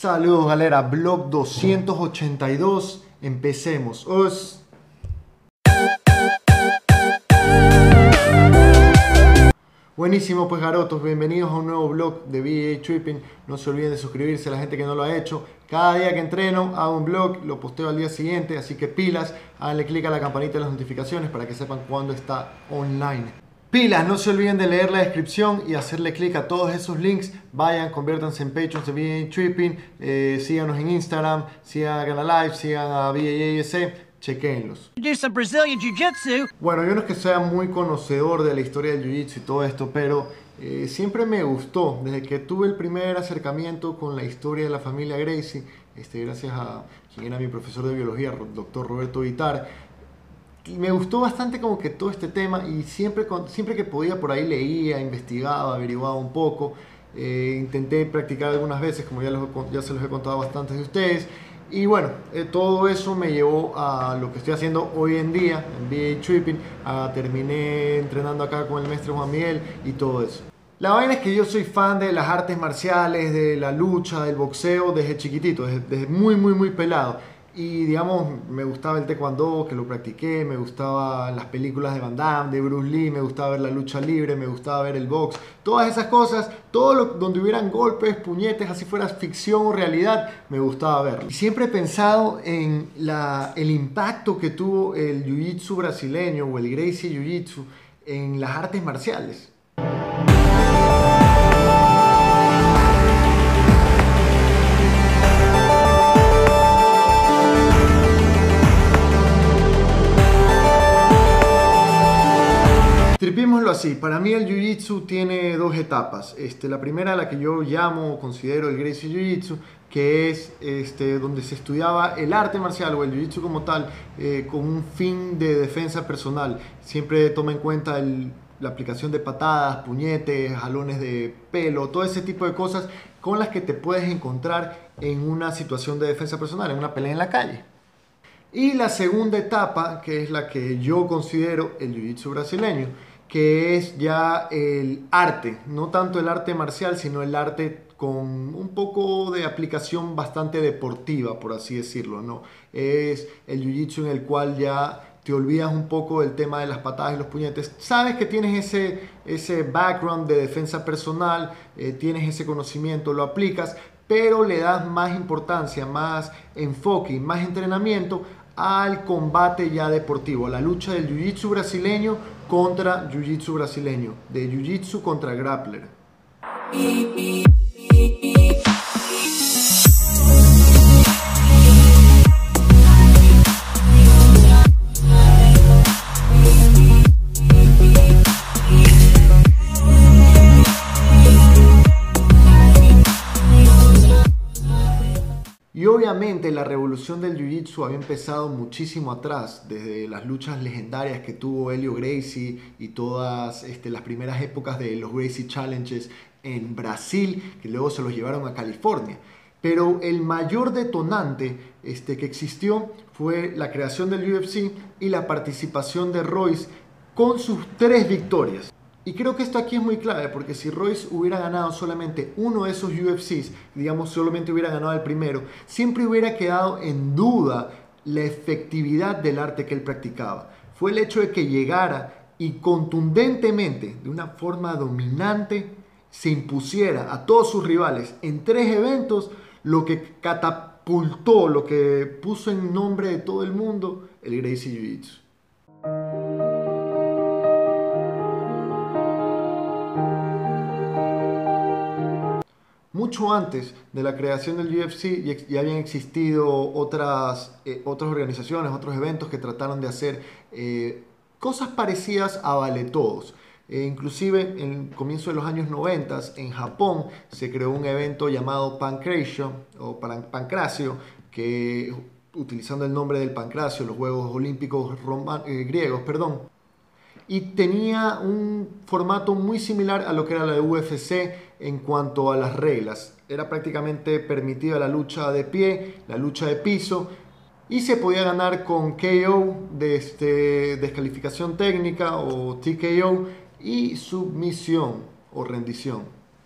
Saludos galera, blog 282, empecemos. Buenísimo pues garotos, bienvenidos a un nuevo blog de BJJ Tripping. No se olviden de suscribirse a la gente que no lo ha hecho. Cada día que entreno hago un blog, lo posteo al día siguiente, así que pilas, háganle clic a la campanita de las notificaciones para que sepan cuándo está online. Pilas, no se olviden de leer la descripción y hacerle clic a todos esos links. Vayan, conviértanse en Patreons de BJJ Tripping, síganos en Instagram, sigan a Live, sigan a BJJS. Chequéenlos. Bueno, yo no es que sea muy conocedor de la historia del Jiu-Jitsu y todo esto, pero siempre me gustó, desde que tuve el primer acercamiento con la historia de la familia Gracie, gracias a quien era mi profesor de biología, doctor Roberto Vitar, y me gustó bastante como que todo este tema y siempre que podía por ahí leía, investigaba, averiguaba un poco, intenté practicar algunas veces, como ya se los he contado a bastantes de ustedes. Y bueno, todo eso me llevó a lo que estoy haciendo hoy en día en BJJ Tripping. Terminé entrenando acá con el maestro Juan Miguel y todo eso. La vaina es que yo soy fan de las artes marciales, de la lucha, del boxeo desde chiquitito, desde muy pelado. Y digamos, me gustaba el taekwondo, que lo practiqué, me gustaban las películas de Van Damme, de Bruce Lee, me gustaba ver la lucha libre, me gustaba ver el box, todas esas cosas, donde hubieran golpes, puñetes, así fuera ficción o realidad, me gustaba verlo. Y siempre he pensado en el impacto que tuvo el Jiu-Jitsu brasileño o el Gracie Jiu-Jitsu en las artes marciales. Tripémoslo así, para mí el Jiu-Jitsu tiene dos etapas. La primera, la que yo llamo o considero el Gracie Jiu-Jitsu, que es donde se estudiaba el arte marcial o el Jiu-Jitsu como tal, con un fin de defensa personal. Siempre toma en cuenta la aplicación de patadas, puñetes, jalones de pelo, todo ese tipo de cosas con las que te puedes encontrar en una situación de defensa personal, en una pelea en la calle. Y la segunda etapa, que es la que yo considero el Jiu-Jitsu brasileño, que es ya el arte, no tanto el arte marcial, sino el arte con un poco de aplicación bastante deportiva, por así decirlo, ¿no? Es el Jiu-Jitsu en el cual ya te olvidas un poco del tema de las patadas y los puñetes. Sabes que tienes ese background de defensa personal, tienes ese conocimiento, lo aplicas, pero le das más importancia, más enfoque y más entrenamiento al combate ya deportivo, a la lucha del Jiu-Jitsu brasileño contra Jiu-Jitsu brasileño, de Jiu-Jitsu contra grappler. Y obviamente la revolución del Jiu-Jitsu había empezado muchísimo atrás, desde las luchas legendarias que tuvo Helio Gracie y todas las primeras épocas de los Gracie Challenges en Brasil, que luego se los llevaron a California. Pero el mayor detonante que existió fue la creación del UFC y la participación de Royce con sus 3 victorias. Y creo que esto aquí es muy clave, porque si Royce hubiera ganado solamente uno de esos UFCs, digamos solamente hubiera ganado el primero, siempre hubiera quedado en duda la efectividad del arte que él practicaba. Fue el hecho de que llegara y contundentemente, de una forma dominante, se impusiera a todos sus rivales en 3 eventos, lo que catapultó, lo que puso en nombre de todo el mundo el Gracie Jiu-Jitsu. Mucho antes de la creación del UFC ya habían existido otras organizaciones, otros eventos que trataron de hacer cosas parecidas a Vale Todos. Inclusive en el comienzo de los años 90 en Japón se creó un evento llamado Pancracio o Pancracio, que utilizando el nombre del Pancracio, los Juegos Olímpicos griegos, y tenía un formato muy similar a lo que era la UFC en cuanto a las reglas. Era prácticamente permitida la lucha de pie, la lucha de piso, y se podía ganar con KO, descalificación técnica o TKO, y submisión o rendición.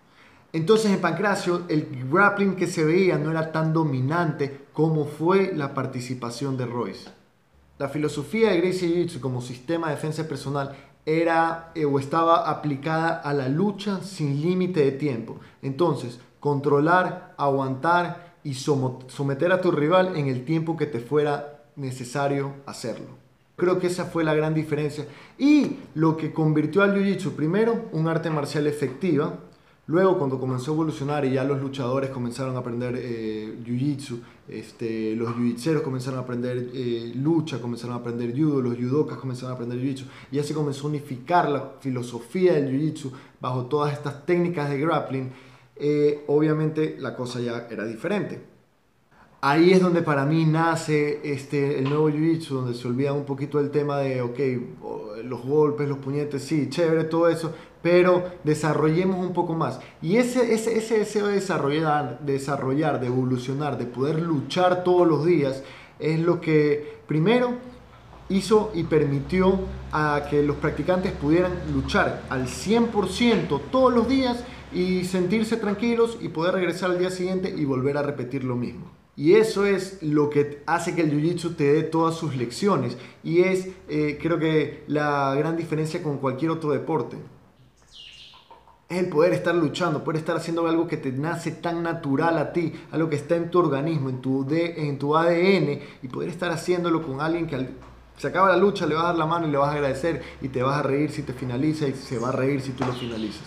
Entonces en Pancracio el grappling que se veía no era tan dominante como fue la participación de Royce. La filosofía de Gracie Jiu-Jitsu como sistema de defensa personal era o estaba aplicada a la lucha sin límite de tiempo. Entonces, controlar, aguantar y someter a tu rival en el tiempo que te fuera necesario hacerlo. Creo que esa fue la gran diferencia y lo que convirtió al Jiu-Jitsu, primero, un arte marcial efectiva. Luego, cuando comenzó a evolucionar y ya los luchadores comenzaron a aprender Jiu-Jitsu, los jiu-jitseros comenzaron a aprender lucha, comenzaron a aprender judo, los judokas comenzaron a aprender Jiu-Jitsu. Y ya se comenzó a unificar la filosofía del Jiu-Jitsu bajo todas estas técnicas de grappling. Obviamente la cosa ya era diferente. Ahí es donde para mí nace el nuevo Jiu-Jitsu, donde se olvida un poquito el tema de, los golpes, los puñetes, sí, chévere, todo eso, pero desarrollemos un poco más. Y ese deseo de desarrollar, de evolucionar, de poder luchar todos los días, es lo que primero hizo y permitió a que los practicantes pudieran luchar al 100% todos los días y sentirse tranquilos y poder regresar al día siguiente y volver a repetir lo mismo. Y eso es lo que hace que el Jiu-Jitsu te dé todas sus lecciones. Y es, creo que, la gran diferencia con cualquier otro deporte. Es el poder estar luchando, poder estar haciendo algo que te nace tan natural a ti, algo que está en tu organismo, en tu ADN, y poder estar haciéndolo con alguien que se acaba la lucha, le vas a dar la mano y le vas a agradecer, y te vas a reír si te finaliza, y se va a reír si tú lo finalizas.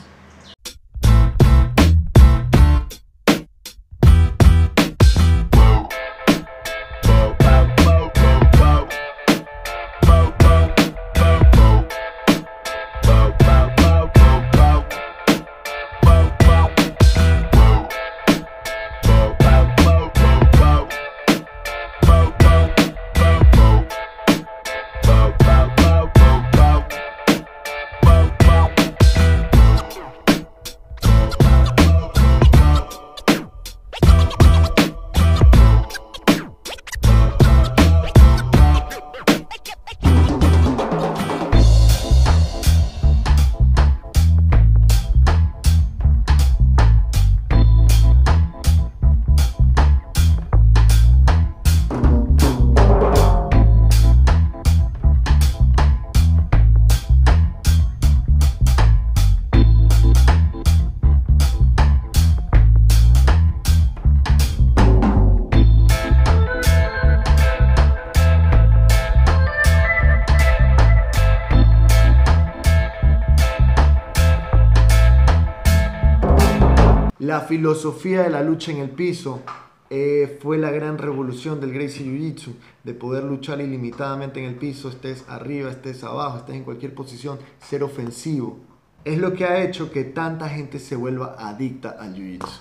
La filosofía de la lucha en el piso fue la gran revolución del Gracie Jiu-Jitsu, de poder luchar ilimitadamente en el piso, estés arriba, estés abajo, estés en cualquier posición, ser ofensivo. Es lo que ha hecho que tanta gente se vuelva adicta al Jiu-Jitsu.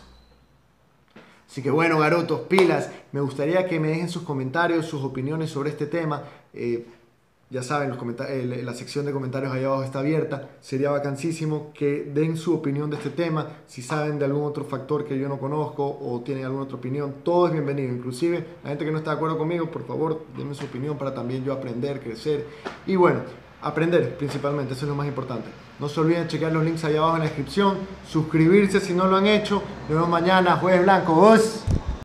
Así que bueno, garotos, pilas, me gustaría que me dejen sus comentarios, sus opiniones sobre este tema. Ya saben, la sección de comentarios allá abajo está abierta. Sería vacancísimo que den su opinión de este tema. Si saben de algún otro factor que yo no conozco o tienen alguna otra opinión, todo es bienvenido. Inclusive la gente que no está de acuerdo conmigo, por favor, denme su opinión para también yo aprender, crecer. Y bueno, aprender principalmente, eso es lo más importante. No se olviden chequear los links allá abajo en la descripción. Suscribirse si no lo han hecho. Nos vemos mañana, Jueves Blanco. ¡Vos!